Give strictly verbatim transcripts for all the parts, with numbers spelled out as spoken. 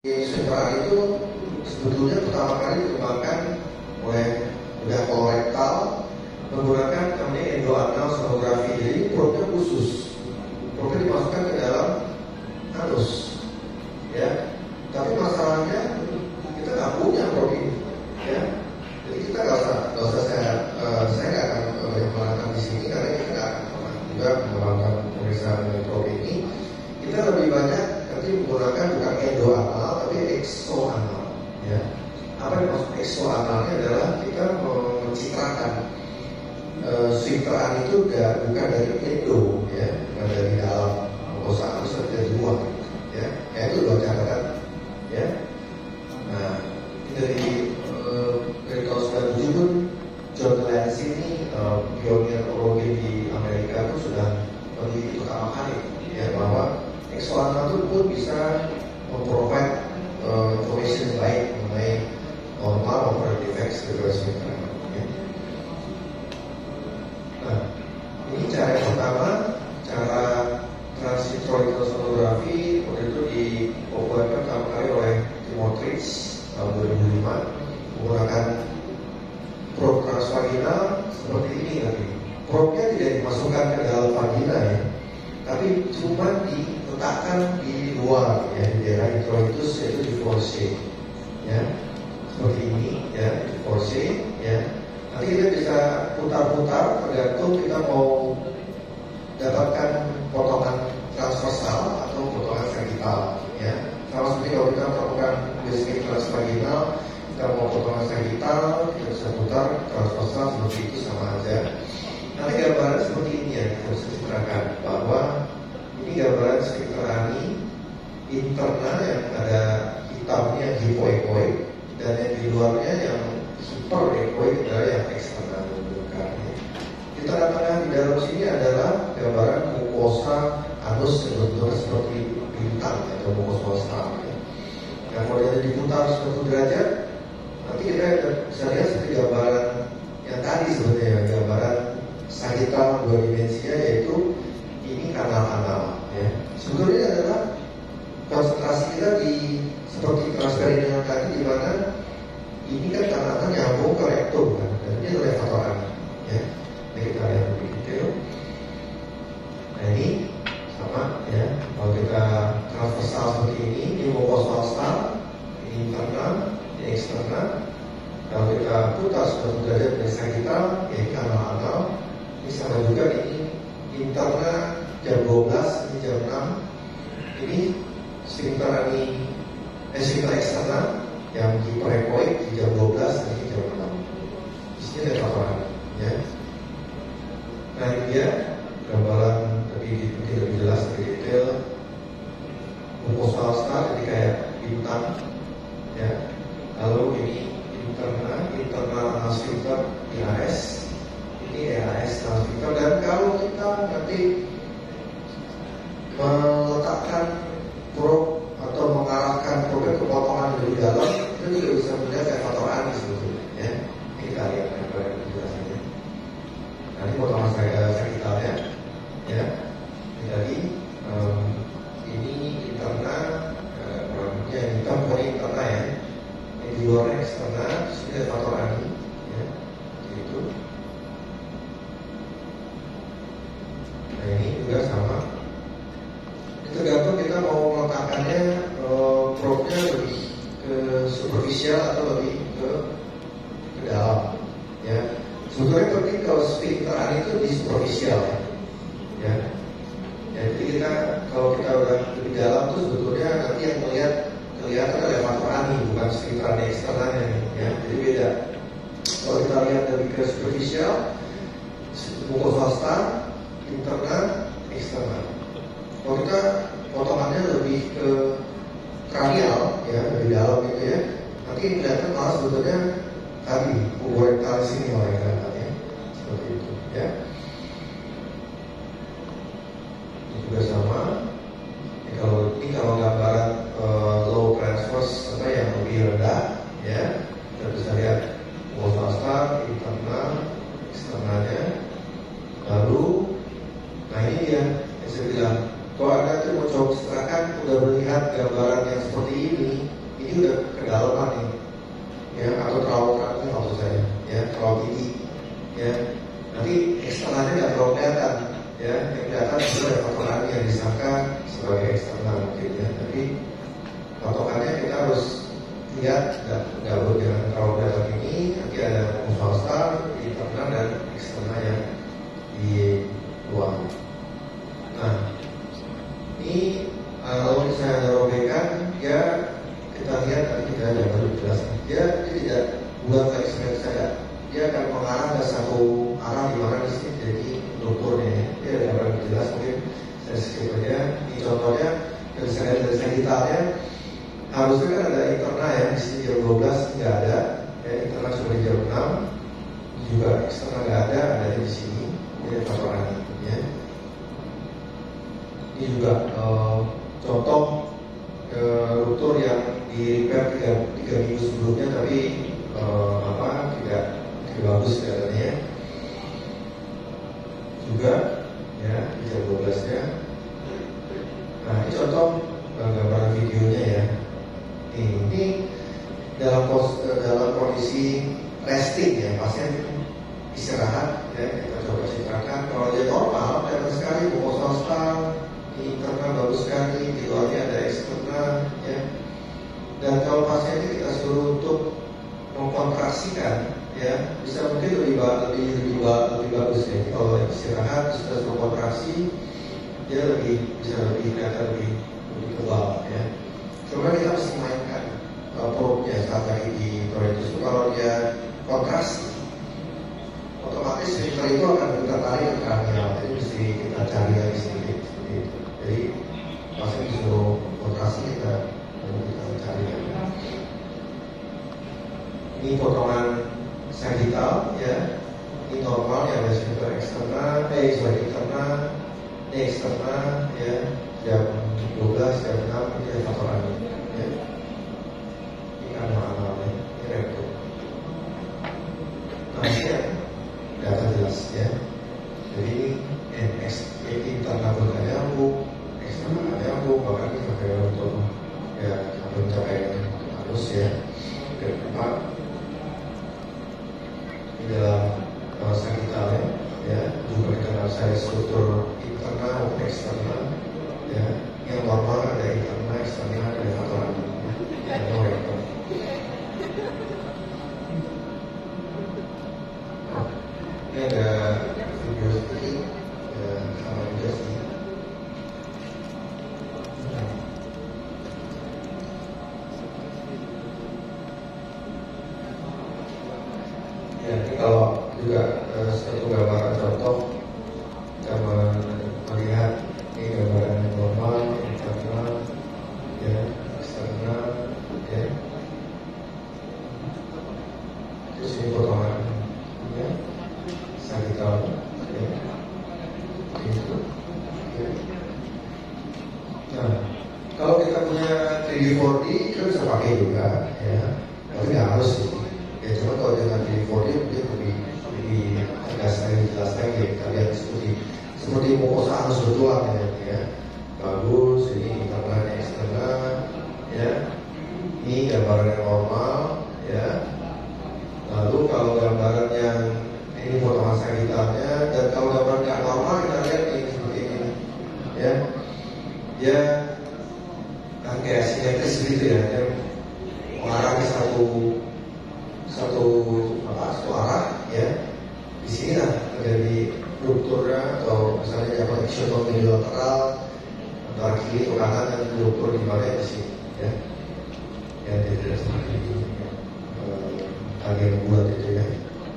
Sekarang itu sebetulnya pertama kali dikembangkan oleh bedah kolorektal menggunakan namanya endoanal sonografi. Jadi probnya khusus, probnya dimasukkan ke dalam anus, ya. Tapi masalahnya kita nggak punya prob ini, ya. Jadi kita nggak usah, nggak usah saya, uh, saya nggak akan banyak mengatakan di sini karena kita nggak akan pernah juga melakukan pemeriksaan dari prob ini. Kita lebih banyak nanti menggunakan bukan endoanal tapi eksoanal, ya. Apa yang maksud eksoanalnya adalah kita mencitrakan uh, swifteran itu gak, bukan dari endo, ya, bukan dari dalam mukosa anus tapi dari luar, ya. Kayak itu dua catatan, ya. Nah, dari uh, dari tahun sembilan puluh tujuh pun John Lenz ini uh, pionir urologi di Amerika itu sudah meneliti pertama kali, ya, bahwa eksoanal itu pun bisa memprovide uh, information yang baik mengenai normal maupun defect sebagai swifteran, ya. Nah, ini cara yang pertama, cara transvitroidal sonografi waktu itu dipopulerkan pertama kali oleh Timothridge tahun dua ribu lima menggunakan probe transvaginal seperti ini tadi. Probe-nya tidak dimasukkan ke dalam vagina, ya, tapi cuma diletakkan di luar, ya, di daerah introitus, yaitu di force, ya, seperti ini, ya, di force, ya. Nanti kita bisa putar-putar tergantung kita mau dapatkan potongan transversal atau potongan vertikal, ya. Sama seperti kalau kita melakukan basic transvaginal, kita mau potongan vertikal, kita bisa putar transversal seperti itu, sama aja. Nanti gambaran seperti ini, ya, kita bisa ceritakan bahwa ini gambaran swifterani interna yang ada hitamnya hipoekoid dan yang di luarnya yang hiperekoid adalah yang eksternal bentukannya. Di tengah-tengah di dalam sini adalah gambaran mukosa anus yang bentuknya seperti bintang atau mukosa. Nah, kalau dia diputar sembilan puluh derajat, nanti kita bisa lihat seperti gambaran yang tadi sebenarnya, gambaran sagittal dua dimensinya, yaitu ini kanal-kanal, ya. Sebetulnya ini adalah konsentrasi kita di seperti transperineal tadi, di mana ini kan kanal nyambung ke rektum, kan, dan ini adalah faktor, ya. Ini kita lihat lebih detail. Nah, ini sama, ya. Kalau kita transversal seperti ini, ini mucosal star, ini internal, ini eksternal. Kalau kita putar sembilan puluh derajat dari sagittal, ya, ini kanal-kanal. Ini sama juga, ini internal jam dua belas, ini jam enam. Ini swifterani, eh, swifter eksternal yang hiperekoid di jam dua belas, ini jam enam. Di sini ada laporan, ya. Nah, ini dia gambaran lebih lebih, lebih jelas, lebih detail. Mucosal star jadi kayak bintang, ya. Lalu ini internal, internal anal swifter I A S. Ini A S transfitter, dan kalau kita nanti meletakkan probe atau mengarahkan probe ke potongan dari dalam, itu juga bisa melihat kayak faktor anis sebetulnya, ya. Ini kita lihat gambar penjelasannya. Nanti potongan saya vertikalnya, ya. Ini tadi um, ini internal, orangnya uh, hitam pokoknya internal, ya. Ini di luarnya eksternal, terus ini ada faktor anis, ya. Gitu. Nah, ini juga sama. Tergantung kita mau meletakkannya, uh, probe-nya lebih ke superficial atau lebih ke, ke dalam, ya. Sebetulnya penting kalau swifteran itu di superficial, ya. Jadi kita kalau kita udah lebih dalam tuh sebetulnya nanti yang melihat kelihatan adalah faktor ani, bukan swifteran eksternalnya, ya. Jadi beda. Kalau kita lihat lebih ke superficial, mucosal star, internal, eksternal. Kalau kita potongannya lebih ke kranial, ya, lebih dalam gitu, ya, nanti kelihatan malah sebetulnya tadi puborektal sini malah yang kelihatan, ya, seperti itu, ya. Ini juga sama. Ini kalau ini kalau gambaran uh, low transverse atau yang lebih rendah, ya, kita bisa lihat mucosal star, internal, eksternalnya. Lalu, nah ini dia yang saya bilang. Kalau Anda tuh mau coba serahkan, udah melihat gambaran yang seperti ini, udah kedalaman nih, ya, atau terlalu kaki maksud saya, ya, terlalu tinggi, ya. Nanti eksternalnya nggak terlalu kelihatan, ya, yang kelihatan itu ada potongannya yang disangka sebagai eksternal mungkin, ya. Tapi potongannya kita harus lihat, nggak nggak jangan terlalu kelihatan ini. Nanti ada swasta, internal dan eksternal yang di luar. Nah, ini kalau misalnya ada robekan, ya kita lihat nanti kita ada baru jelaskan. Dia, dia tidak buat kayak seperti saya. Dia akan mengarah ke satu arah di mana di sini jadi strukturnya. Dia ada gambar jelas, mungkin saya skip aja. Ini contohnya yang saya lihat dari sekitarnya. Harusnya kan ada internal ya, di sini jam dua belas nggak ada. Ya, internal cuma di jam enam. Juga eksternal nggak ada, ada di sini. Ini patokan ya. Ini juga uh, contoh uh, ruptur yang di repair tiga, tiga minggu sebelumnya, tapi uh, apa tidak tidak bagus kelihatannya. Juga ya di jam dua belas nya. Nah, ini contoh uh, gambaran videonya ya. Ini, ini dalam pos, dalam kondisi resting ya, pasien istirahat ya, kita coba citrakan. Kalau dia normal, kelihatan sekali bokostal, internal bagus sekali, di luarnya ada eksternal ya. Dan kalau pasien ini kita suruh untuk mengkontraksikan ya, bisa mungkin lebih lebih lebih, lebih bagus ya. Kalau istirahat sudah suruh kontraksi, dia lebih bisa lebih kelihatan lebih lebih tebal ya. Cuma kita harus mainkan uh, perutnya saat lagi di toilet itu. Kalau dia kontraksi, otomatis filter itu akan tertarik ke kranial. Jadi mesti kita cari lagi sedikit seperti itu. Jadi pasien disuruh kontraksi, kita kita cari lagi. Ini potongan sagittal ya. Ini normal ya, ada filter eksternal, eh sorry internal, ini eksternal ya. Jam dua belas, jam enam ini ada potongan ya. Ini amal-amalnya, ini rektum. Nah ini ya, data jelas ya. Jadi N X ini internal pun ada nyambung, eksternal ada nyambung, bahkan ini sampai untuk ya sampai mencapai harus ya. Dan empat di dalam kawasan kita ya, ya juga dikenal saya struktur internal dan eksternal ya. Yang normal ada internal, eksternal, ada faktor ya, no rektum. Ini ada video seperti ya, sama juga sih. Ya, ini kalau juga uh, satu gambaran contoh kita melihat ini gambaran yang normal, internal, ya, eksternal, ya. Terus ini potongan, ya. Sagittal ya. Itu ya. Nah, kalau kita punya tiga D empat D kita bisa pakai juga ya, tapi nggak harus sih ya. Cuma kalau dengan tiga D empat D dia lebih lebih tegas lagi, jelas lagi ya. Kita lihat seperti seperti mukosa harus bertulang ya, ya. Bagus, ini internal eksternal ya. Ini gambaran yang normal ya. Lalu kalau gambaran yang ini potongan sagittalnya, dan kalau gambar nggak normal kita lihat ini seperti ini ya. Dia kan kayak simetris gitu ya, dia mengarah ke satu satu apa satu arah ya. Di sini lah terjadi rupturnya, atau misalnya apa isotomi bilateral antara kiri ke kanan, dan ruptur di mana di sini ya. Ya tidak seperti ini ya. Bagian buat itu ya.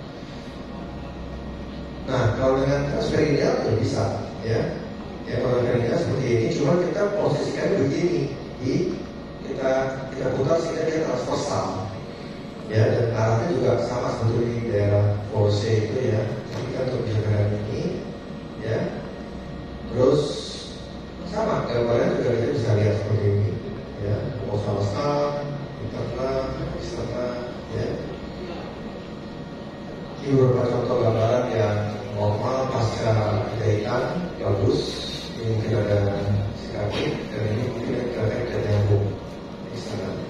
Nah, kalau dengan transperineal ya bisa ya. Ya kalau transperineal seperti ini, cuma kita posisikan begini, di kita kita putar sehingga dia transversal. Ya, dan arahnya juga sama seperti di daerah force itu ya. Jadi kita untuk kebijakan ini ya. Terus sama gambarnya juga kita bisa lihat seperti ini ya. Mau sama-sama internal, eksternal ya. Ini beberapa contoh gambaran yang normal pasca jahitan bagus. Ini mungkin ada sikapit, dan ini mungkin ada nyambung eksternal.